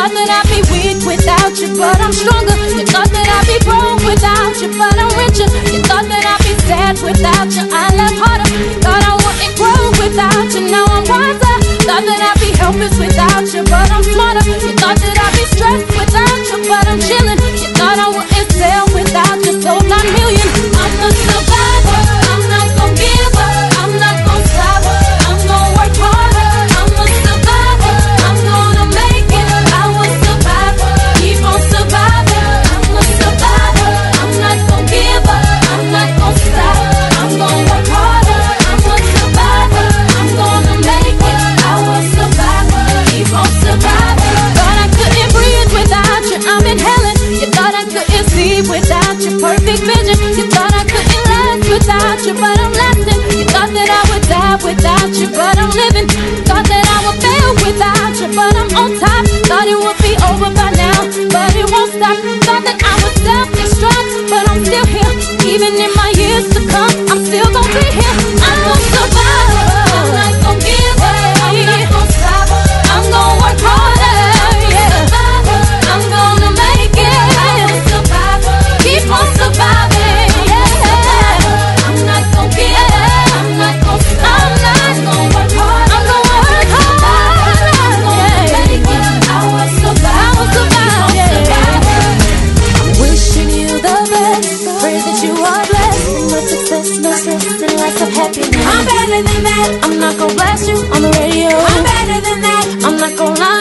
thought that I'd be weak without you, but I'm stronger. You thought that I'd be broke without you, but I'm richer. You thought that I'd be sad without you, I laugh harder. Thought I wouldn't grow without you, now I'm wiser. Thought that I'd be helpless without you, but I'm smarter. You thought that I'd be stressed without you, but I'm chilling. You thought I wouldn't sell without you, sold 9 million. I'm a survivor, I'm not gon' give up, I'm not gon' stop, I'm gon' work harder. I'm a survivor, I'm gonna make it. I will survive, keep on surviving. I'm a survivor, I'm not gon' give up, I'm not gon' stop, I'm gon' work harder. I'm a survivor, I'm gonna make it. I will survive, keep on surviving. Thought I couldn't breathe without you, I'm inhaling. You thought I couldn't see without your perfect vision. You thought I couldn't last without you, but I'm lasting. You thought that I would die without you, but I'm living. Thought that I would fail without you, but I'm on top. Thought it would be over by now, but it won't stop. Thought that I would self-destruct, but I'm still here. Even in my years to come, I'm still gonna be here. I'm gonna survive, I'm not gonna give up, I'm not gonna stop, I'm gonna work harder, yeah. I'm gonna make it, I'm a survivor, keep on surviving, yeah. I'm not gonna give up, I'm not gonna stop, I'm gonna work hard, I'm gonna work hard, I'm gonna make it, I will survive, keep on surviving. I'm wishing you the best, pray that you are blessed, much success, no stress, and lots of happiness. I'm better than that, I'm not gonna blast you on the radio. I'm better than that, I'm not gonna lie.